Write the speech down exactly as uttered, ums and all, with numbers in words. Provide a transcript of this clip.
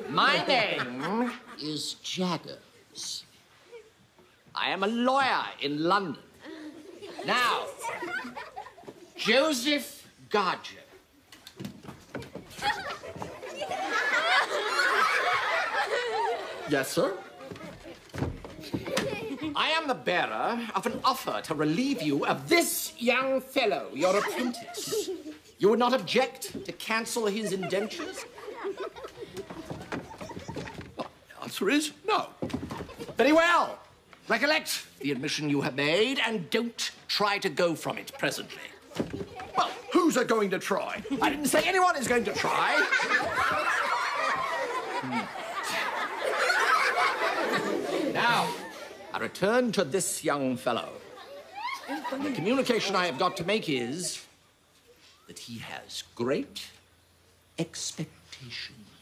My name is Jaggers. I am a lawyer in London. Now, Joseph Garger. Yes, sir? I am the bearer of an offer to relieve you of this young fellow, your apprentice. You would not object to cancel his indentures? Well, the answer is no. Very well. Recollect the admission you have made and don't try to go from it presently. Well, who's a going to try? I didn't say anyone is going to try. Now, I return to this young fellow. The communication I have got to make is that he has great expectations.